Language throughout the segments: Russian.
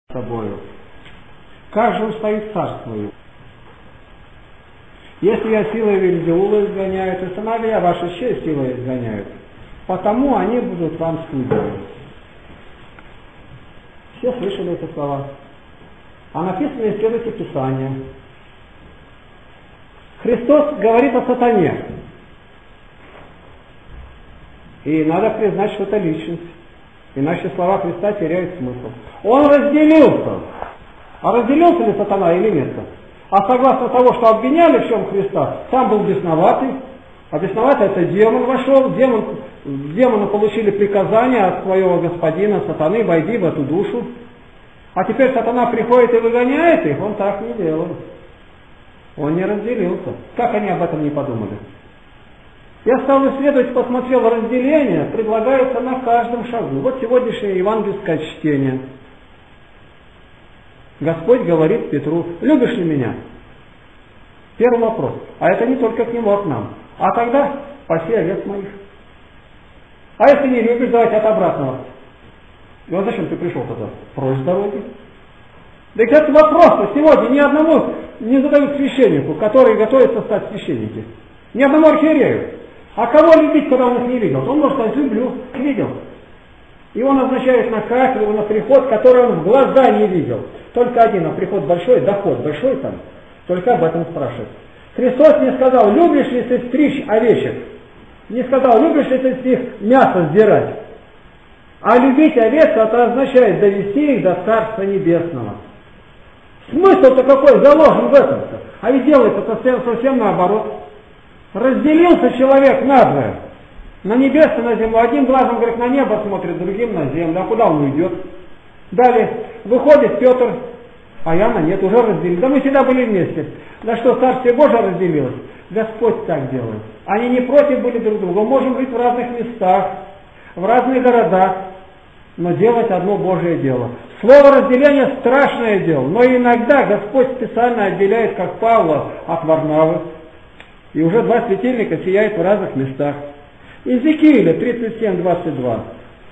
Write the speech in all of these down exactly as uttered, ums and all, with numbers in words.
собою. Как же устоит царствую? Если я силой Вельзевула изгоняю, то сыновья ваши чьей силой изгоняют? Потому они будут вам судьями. Все слышали эти слова. А написано, исследуйте Писание. Христос говорит о сатане. И надо признать, что это личность. Иначе слова Христа теряют смысл. Он разделился. А разделился ли сатана или нет? А согласно того, что обвиняли в чем Христа, сам был бесноватый. А бесноватый это демон вошел. Демон, демоны получили приказание от своего господина сатаны: войди в эту душу. А теперь сатана приходит и выгоняет их. Он так не делает. Он не разделился. Как они об этом не подумали? Я стал исследовать, посмотрел разделение, предлагается на каждом шагу. Вот сегодняшнее евангельское чтение. Господь говорит Петру: любишь ли меня? Первый вопрос. А это не только к нему, а к нам. А тогда паси овец моих. А если не любишь, давайте от обратного. И вот зачем ты пришел тогда? Прочь с дороги. Да ведь этот вопрос сегодня ни одному не задают священнику, который готовится стать священником. Ни одному архиерею. А кого любить, когда он их не видел? Он может сказать: люблю, видел. Его назначают на кафедру, на приход, который он в глаза не видел. Только один, а приход большой, доход большой там. Только об этом спрашивают. Христос не сказал: любишь ли ты стричь овечек? Не сказал: любишь ли ты с них мясо сдирать? А любить овец, это означает довести их до Царства Небесного. Смысл-то какой заложен в этом-то? А ведь делается это совсем наоборот. Разделился человек надвое. На небес и на землю. Одним глазом, говорит, на небо смотрит, другим на землю. А куда он уйдет? Далее выходит Петр, а Иоанна нет, уже разделили. Да мы всегда были вместе. Да что, Царствие Божие разделилось? Господь так делает. Они не против были друг друга. Мы можем жить в разных местах, в разных городах, но делать одно Божие дело. Слово разделение страшное дело, но иногда Господь специально отделяет, как Павла от Варнавы. И уже два светильника сияют в разных местах. Иезекииля тридцать семь двадцать два.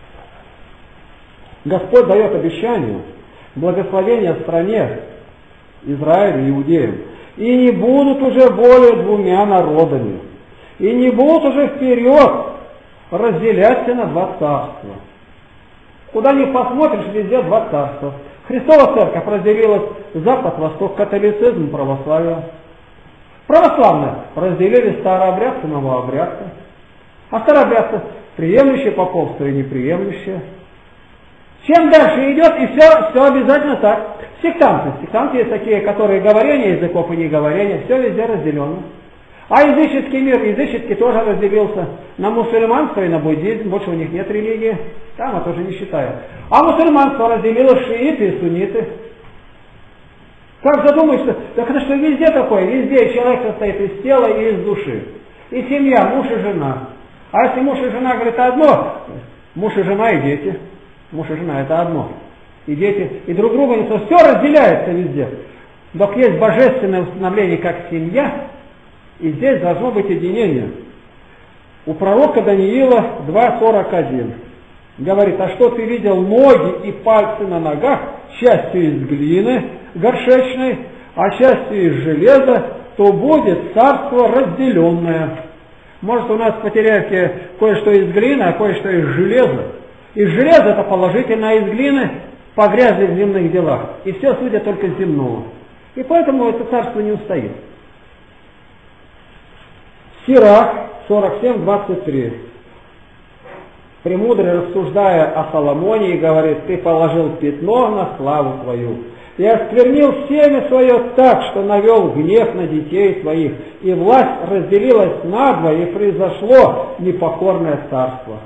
Господь дает обещание благословения стране Израилю и Иудеям. И не будут уже более двумя народами. И не будут уже вперед разделяться на два царства. Куда ни посмотришь, везде два царства. Христова церковь разделилась: запад, восток, католицизм, православие. Православные разделили старообрядцы, новообрядцы. А старообрядцы приемлющие поповство и неприемлющие. Чем дальше идет, и все, все обязательно так. Сектанты. Сектанты есть такие, которые говорение языков и не говорение, все везде разделено. А языческий мир, языческий тоже разделился на мусульманство и на буддизм. Больше у них нет религии. Там это уже не считают. А мусульманство разделило шииты и сунниты. Как задумаешься, так это что везде такое, везде человек состоит из тела и из души. И семья, муж и жена. А если муж и жена, говорит, одно, муж и жена и дети. Муж и жена это одно. И дети, и друг друга не то, все разделяется везде. Так есть божественное установление как семья, и здесь должно быть единение. У пророка Даниила два сорок один говорит: а что ты видел ноги и пальцы на ногах, частью из глины горшечной, а частью из железа, то будет царство разделенное. Может, у нас в Потеряевке кое-что из глины, а кое-что из железа. Из железа это положительно, а из глины погрязли в земных делах. И все судят только земного. И поэтому это царство не устоит. Сирах сорок семь двадцать три. Премудрый, рассуждая о Соломоне, говорит: ты положил пятно на славу твою, и осквернил семя свое так, что навел гнев на детей твоих, и власть разделилась надвое, и произошло непокорное царство.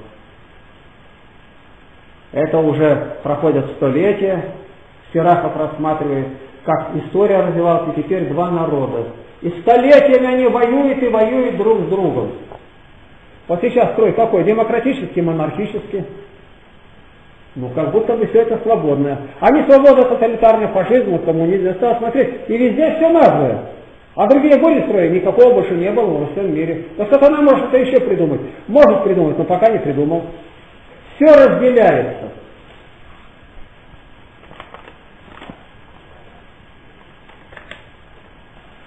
Это уже проходят столетия. Сирахов рассматривает, как история развивалась, и теперь два народа. И столетиями они воюют и воюют друг с другом. Вот сейчас строй какой? Демократический, монархический. Ну, как будто бы все это свободное. А не свобода, тоталитарный фашизм, коммунизм. Я стал смотреть, и везде все надвое. А другие были строи, никакого больше не было во всем мире. Но сатана может это еще придумать. Может придумать, но пока не придумал. Все разделяется.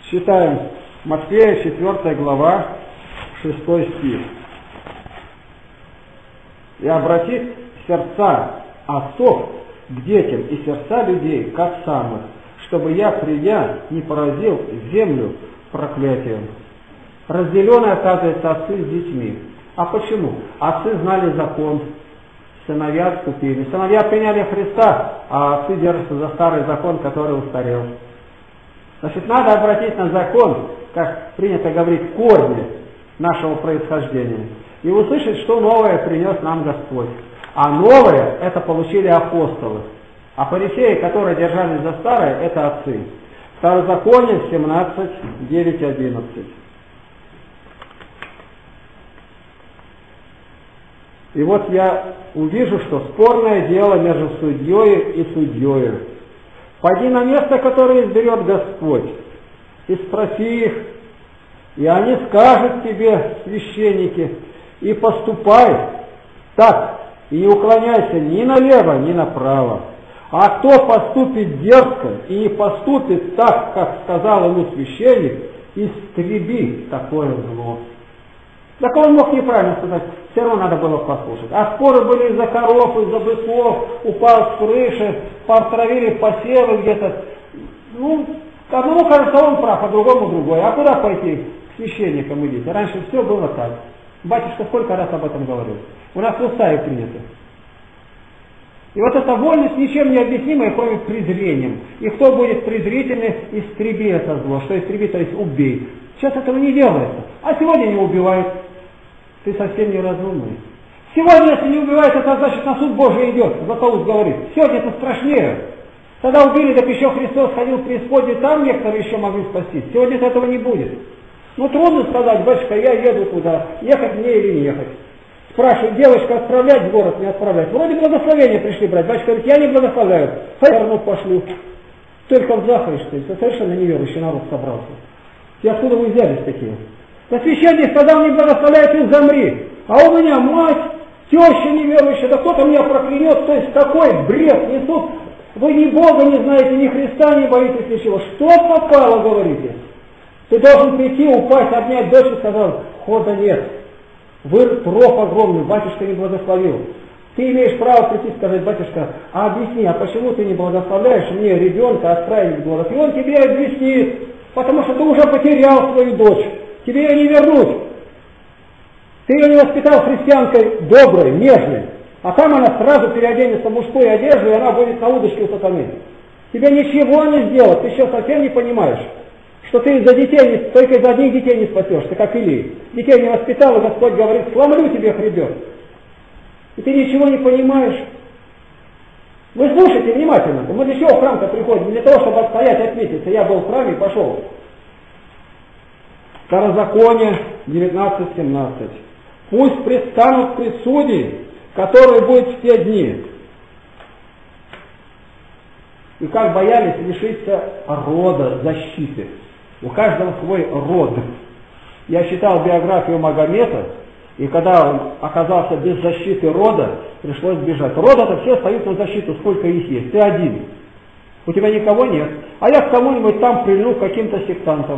Читаем Матфея, четвёртая глава, шестой стих. «И обратит сердца отцов к детям и сердца людей к отцам их, чтобы я, придя, не поразил землю проклятием». Разделены, оказывается, отцы с детьми. А почему? Отцы знали закон, сыновья отступили. Сыновья приняли Христа, а отцы держатся за старый закон, который устарел. Значит, надо обратить на закон, как принято говорить, корни нашего происхождения. И услышать, что новое принес нам Господь. А новое это получили апостолы. А фарисеи, которые держались за старое, это отцы. Второзаконие семнадцать, девять, одиннадцать. И вот я увижу, что спорное дело между судьей и судьей. Пойди на место, которое изберет Господь, и спроси их, и они скажут тебе, священники, и поступай так, и не уклоняйся ни налево, ни направо. А кто поступит дерзко и не поступит так, как сказал ему священник, истреби такое зло. Так он мог неправильно сказать, все равно надо было послушать. А споры были из-за коров, из-за быков, упал с крыши, потравили посевы где-то. Ну, одному кажется, он прав, а другому другой. А куда пойти к священникам идите? Раньше все было так. Батюшка сколько раз об этом говорил. У нас в уставе принято. И вот эта вольность ничем не объяснимая, кроме презрением. И кто будет презрительный, истреби это зло. Что истреби, то есть убей. Сейчас этого не делается. А сегодня не убивают. Ты совсем неразумный. Сегодня, если не убивают, это значит, на суд Божий идет. Златоуст говорит. Сегодня это страшнее. Тогда убили, так еще Христос ходил в преисподнюю, там некоторые еще могли спастись. Сегодня этого не будет. Ну трудно сказать, батюшка, я еду туда, ехать мне или не ехать. Спрашивают, девочка, отправлять в город, не отправлять. Вроде благословения пришли брать. Батюшка говорит, я не благословляю. Ферну пошлю. Только в Захаре, что ли, совершенно неверующий народ собрался. И откуда вы взялись такие? Да священник сказал, не благословляй, ты замри. А у меня мать, теща неверующая, да кто-то меня проклянет. То есть такой бред несут. Вы ни Бога не знаете, ни Христа не боитесь, ничего. Что попало, говорите? Ты должен прийти, упасть, обнять дочь и сказал, хода нет. Вырос ров огромный, батюшка не благословил. Ты имеешь право прийти и сказать, батюшка, а объясни, а почему ты не благословляешь мне ребенка отправить в город? И он тебе объяснит, потому что ты уже потерял свою дочь. Тебе ее не вернуть. Ты ее не воспитал христианкой доброй, нежной. А там она сразу переоденется в мужскую одежду, и она будет на удочке у сатаны. Тебе ничего не сделать, ты еще совсем не понимаешь, что ты из-за детей, не, только из-за одних детей не спасешься, как Илии. Детей не воспитал, и Господь говорит, сломлю тебе хребет. И ты ничего не понимаешь. Вы слушайте внимательно. Мы для чего в храм-то приходим? Не для того, чтобы отстоять, отметиться. Я был в храме и пошел. Второзаконие девятнадцать семнадцать. Пусть предстанут пред судьей, которые будут в те дни. И как боялись лишиться рода защиты. У каждого свой род. Я читал биографию Магомета, и когда он оказался без защиты рода, пришлось бежать. Рода-то все стоят на защиту, сколько их есть. Ты один. У тебя никого нет. А я к кому-нибудь там прильну, к каким-то сектантам.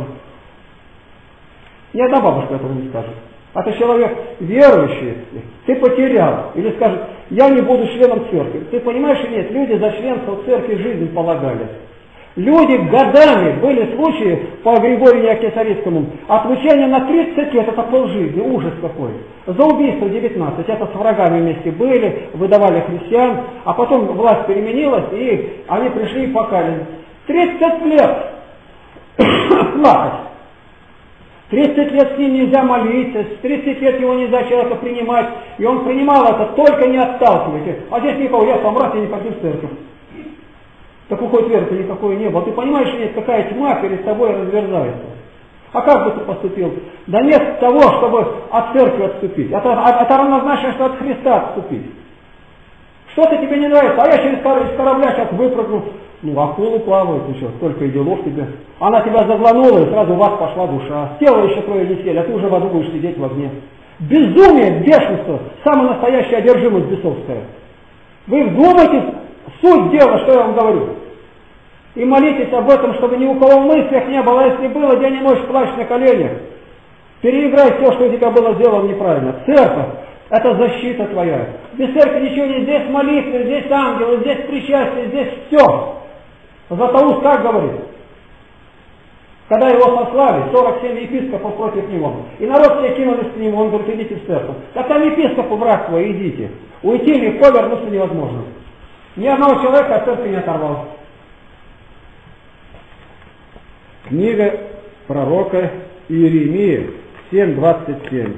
Ни одна бабушка этого не скажет. А ты человек верующий, ты потерял. Или скажет, я не буду членом церкви. Ты понимаешь, нет, люди за членство в церкви жизнь полагали. Люди годами, были случаи по Григорию Неокесарицкому, отлучение на тридцать лет, это полжизни, ужас какой. За убийство девятнадцать, это с врагами вместе были, выдавали христиан, а потом власть переменилась, и они пришли и покаялись. тридцать лет плакать. тридцать лет с ним нельзя молиться, с тридцать лет его нельзя человека принимать, и он принимал это, только не отталкивайте. А здесь никого, я сам раз, я не пойду в церковь. Так хоть веры-то никакой не было. Ты понимаешь, нет, какая тьма перед тобой разверзается. А как бы ты поступил? Да нет того, чтобы от церкви отступить. Это, это равнозначно, что от Христа отступить. Что-то тебе не нравится, а я через корабля сейчас выпрыгну. Ну, акулы плавают, ну что, столько и делов тебе. Она тебя загланула, и сразу в ад пошла душа. С тела еще трое не сели, а ты уже в аду будешь сидеть в огне. Безумие, бешенство, самая настоящая одержимость бесовская. Вы вдумайтесь, суть дела, что я вам говорю. И молитесь об этом, чтобы ни у кого в мыслях не было, если было, день и ночь плачь на коленях. Переиграй все, что у тебя было сделано неправильно. Церковь – это защита твоя. Без церкви ничего нет. Здесь молитвы, здесь ангелы, здесь причастие, здесь все. Златоуст как говорит? Когда его послали, сорок семь епископов против него. И народ все кинулись к нему, он говорит, идите в церковь. Так там епископу, брат твой, идите. Уйти легко, вернуться невозможно. Ни одного человека от церкви не оторвал. Книга пророка Иеремии семь двадцать семь.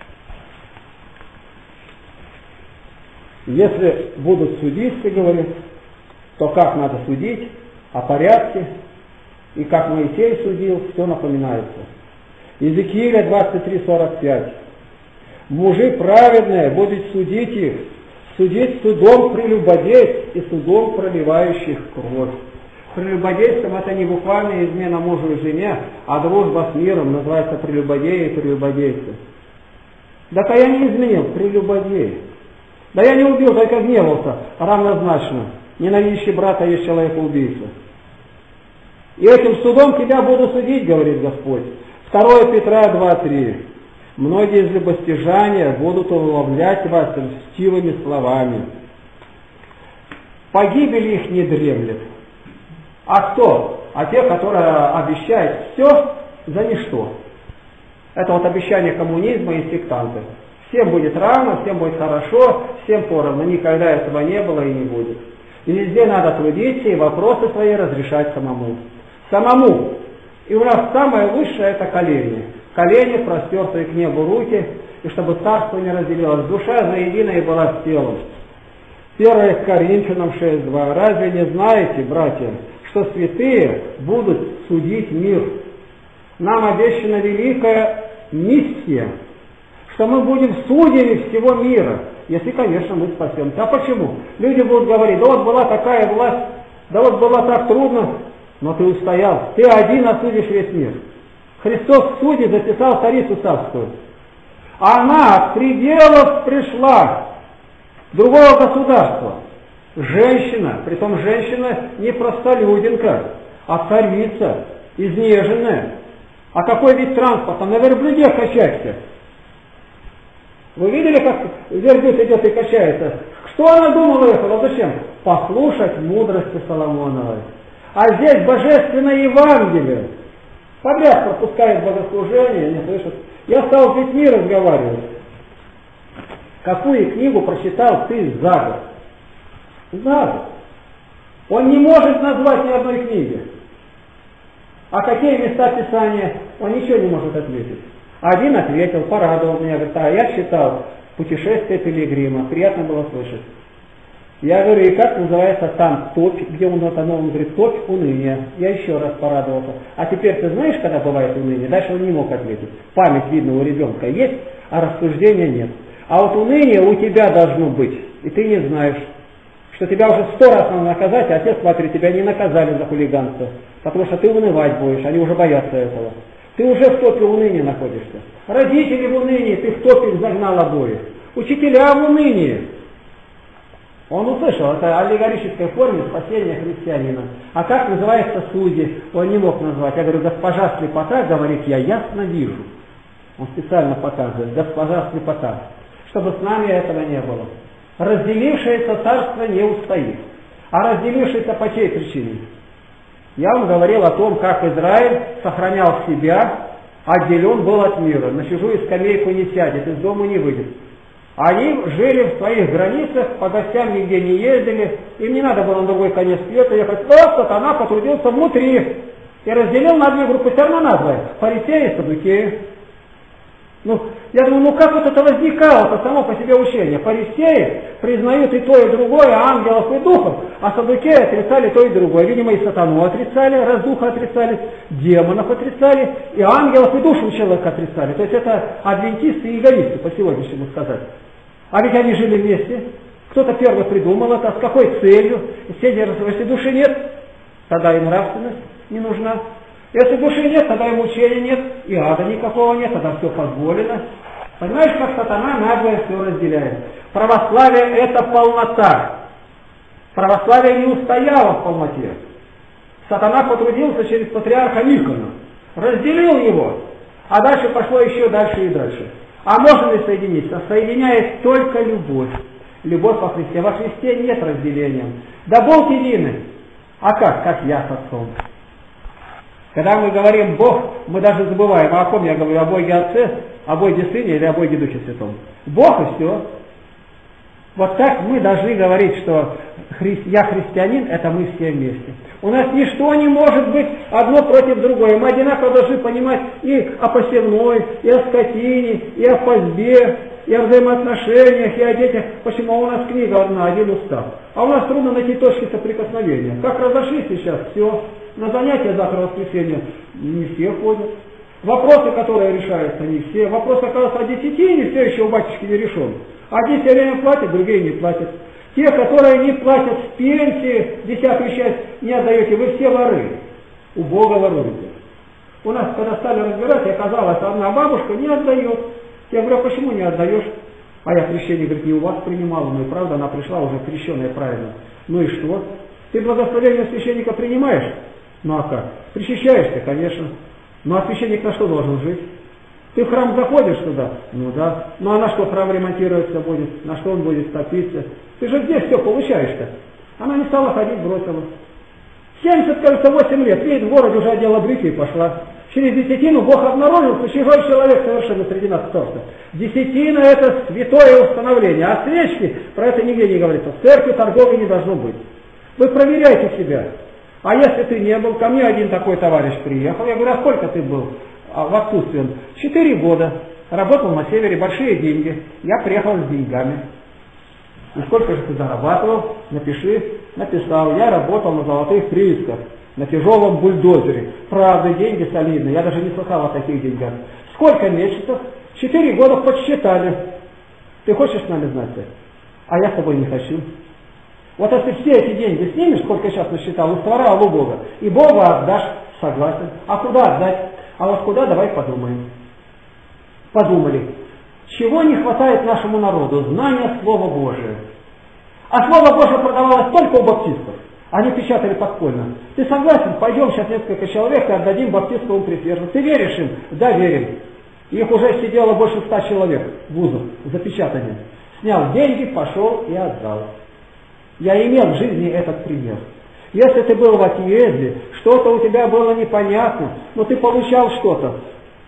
Если будут судить, ты говоришь, то как надо судить, о порядке, и как Моисей судил, все напоминается. Иезекииля двадцать три сорок пять. Мужи праведные будут судить их, судить судом прелюбодейств и судом проливающих кровь. Прелюбодейством это не буквально измена мужу и жене, а дружба с миром называется прелюбодеи и прелюбодейство. Да-ка я не изменил, прелюбодей. Да я не убил, только гневался, равнозначно. Ненавидящий брата есть человека-убийца. И этим судом тебя буду судить, говорит Господь. второе Петра два три. Многие из любостяжания будут уловлять вас льстивыми словами. Погибель их не дремлет. А кто? А те, которые обещают все за ничто. Это вот обещание коммунизма и сектанты. Всем будет равно, всем будет хорошо, всем поровну. Никогда этого не было и не будет. И везде надо трудиться и вопросы свои разрешать самому. Самому. И у нас самое высшее это колени. Колени, простертые к небу руки, и чтобы царство не разделилось. Душа заединая была с телом. первое Коринфянам шесть два. Разве не знаете, братья, что святые будут судить мир? Нам обещана великая миссия, что мы будем судьями всего мира, если, конечно, мы спасемся. А почему? Люди будут говорить, да вот была такая власть, да вот было так трудно, но ты устоял. Ты один осудишь весь мир. Христос в суде записал царицу царскую. Она от пределов пришла другого государства. Женщина, притом женщина не простолюдинка, а царица, изнеженная. А какой вид транспорта? На верблюде качайся. Вы видели, как верблюд идет и качается? Что она думала этого? Зачем? Послушать мудрости Соломоновой. А здесь божественное Евангелие. Подряд пропускает богослужение, не слышат. Я стал с детьми разговаривать. Какую книгу прочитал ты за год? За год. Он не может назвать ни одной книги. А какие места Писания? Он ничего не может ответить. Один ответил, порадовал меня, говорит, а я читал «Путешествие пилигрима», приятно было слышать. Я говорю, и как называется там топь, где он вот оно, он говорит, топь уныния. Я еще раз порадовался. А теперь ты знаешь, когда бывает уныние? Дальше он не мог ответить. Память, видно, у ребенка есть, а рассуждения нет. А вот уныние у тебя должно быть, и ты не знаешь, что тебя уже сто раз надо наказать, а отец, смотри, тебя не наказали за хулиганство, потому что ты унывать будешь, они уже боятся этого. Ты уже в топе уныния находишься. Родители в унынии, ты в топе загнал обоих. Учителя в унынии. Он услышал, это аллегорической форме спасения христианина. А как называется судьи? Он не мог назвать. Я говорю, госпожа слепота, говорит, я ясно вижу. Он специально показывает, госпожа слепота. Чтобы с нами этого не было. Разделившееся царство не устоит. А разделившееся по чьей причине? Я вам говорил о том, как Израиль сохранял себя, отделен был от мира. На чужую скамейку не сядет, из дома не выйдет. Они жили в своих границах, по гостям нигде не ездили, им не надо было на другой конец света ехать. Но сатана потрудился внутри и разделил на две группы, все равно на двое. Фарисеи и саддукеи. Ну, я думаю, ну как вот это возникало, это само по себе учение. Фарисеи признают и то, и другое, ангелов и духов, а саддукеи отрицали то и другое. Видимо, и сатану отрицали, раз духа отрицали, демонов отрицали, и ангелов и душу человека отрицали. То есть это адвентисты и эгоисты, по сегодняшнему сказать. А ведь они жили вместе. Кто-то первый придумал это, с какой целью? Если души нет, тогда и нравственность не нужна. Если души нет, тогда и мучения нет, и ада никакого нет, тогда все позволено. Понимаешь, как сатана наглое все разделяет. Православие это полнота. Православие не устояло в полноте. Сатана потрудился через патриарха Никона, разделил его, а дальше пошло еще дальше и дальше. А можно ли соединиться? Соединяет только любовь. Любовь во Христе. Во Христе нет разделения. Да Бог единый. А как? Как я с Отцом. Когда мы говорим Бог, мы даже забываем, а о ком я говорю, о Боге Отце, о Боге Сыне или о Боге Духе Святом. Бог и все. Вот так мы должны говорить, что хри... я христианин, это мы все вместе. У нас ничто не может быть одно против другого. Мы одинаково должны понимать и о посевной, и о скотине, и о пастьбе, и о взаимоотношениях, и о детях. Почему? У нас книга одна, один устав. А у нас трудно найти точки соприкосновения. Как разошлись сейчас, все. На занятия завтра в воскресенье не все ходят. Вопросы, которые решаются, не все. Вопрос, оказывается, о десятине все еще у батюшки не решен. Одни все время платят, другие не платят. Те, которые не платят с пенсии, десятую часть не отдаете, вы все воры. У Бога воруете. У нас, когда стали разбирать, оказалось, одна бабушка не отдает. Я говорю, а почему не отдаешь? А я крещение, говорит, не у вас принимала, ну и правда, она пришла уже крещенная правильно. Ну и что? Ты благословение священника принимаешь? Ну а как? Причащаешься, конечно. Ну а священник на что должен жить? Ты в храм заходишь туда? Ну да. Ну а на что храм ремонтироваться будет? На что он будет топиться? Ты же здесь все получаешь-то. Она не стала ходить, бросила. семьдесят, кажется, восемь лет. Видит, в городе уже одела брюки и пошла. Через десятину Бог обнаружился, чужой человек совершенно среди нас остался. Десятина — это святое установление. А свечки, про это нигде не говорится. В церкви торговли не должно быть. Вы проверяйте себя. А если ты не был, ко мне один такой товарищ приехал. Я говорю, а сколько ты был в отсутствии? Четыре года. Работал на севере, большие деньги. Я приехал с деньгами. И сколько же ты зарабатывал? Напиши. Написал. Я работал на золотых приисках, на тяжелом бульдозере. Правда, деньги солидные. Я даже не слыхал о таких деньгах. Сколько месяцев? Четыре года подсчитали. Ты хочешь с нами знать? А я с тобой не хочу. Вот если все эти деньги снимешь, сколько сейчас насчитал, и своровал у Бога, и Богу отдашь, согласен. А куда отдать? А вот куда, давай подумаем. Подумали. Чего не хватает нашему народу? Знания Слова Божия. А Слово Божие продавалось только у баптистов. Они печатали подпольно. Ты согласен? Пойдем сейчас несколько человек и отдадим баптистскому присверженцу. Ты веришь им? Да, верим. Их уже сидело больше ста человек в вузах запечатанных. Снял деньги, пошел и отдал. Я имел в жизни этот пример. Если ты был в отъезде, что-то у тебя было непонятно, но ты получал что-то,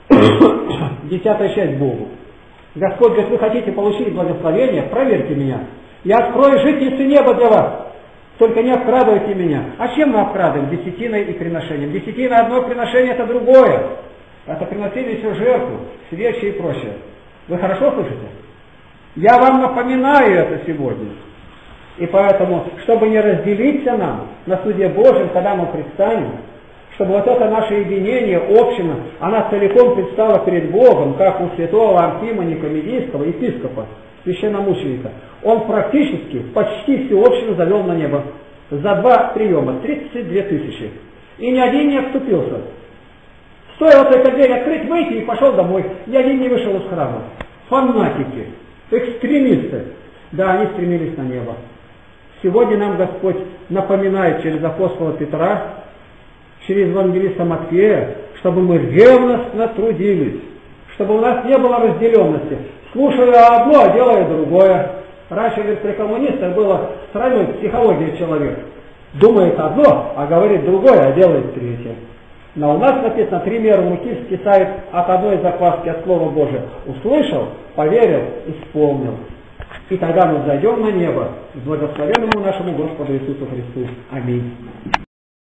десятая часть Богу. Господь говорит, вы хотите получить благословение, проверьте меня. Я открою житницы неба для вас. Только не обкрадывайте меня. А чем мы обкрадываем? Десятиной и приношением. Десятина одно, приношение это другое. Это приносили всю жертву, свечи и прочее. Вы хорошо слышите? Я вам напоминаю это сегодня. И поэтому, чтобы не разделиться нам на суде Божьем, когда мы предстанем, чтобы вот это наше единение, община, она целиком предстала перед Богом, как у святого Антима Никомедийского, епископа, священномученика. Он практически почти всю общину завел на небо. За два приема, тридцать две тысячи. И ни один не отступился. Стоило только дверь открыть, выйти и пошел домой. Ни один не вышел из храма. Фанатики, экстремисты. Да, они стремились на небо. Сегодня нам Господь напоминает через апостола Петра, через евангелиста Матфея, чтобы мы ревностно трудились, чтобы у нас не было разделенности. Слушая одно, а делая другое. Раньше, говорит, при коммунистах было сравнивать психология человека. Думает одно, а говорит другое, а делает третье. Но у нас написано, три меры муки скисает от одной закваски, от Слова Божия. Услышал, поверил, исполнил. И тогда мы зайдем на небо к благословенному нашему Господу Иисусу Христу. Аминь.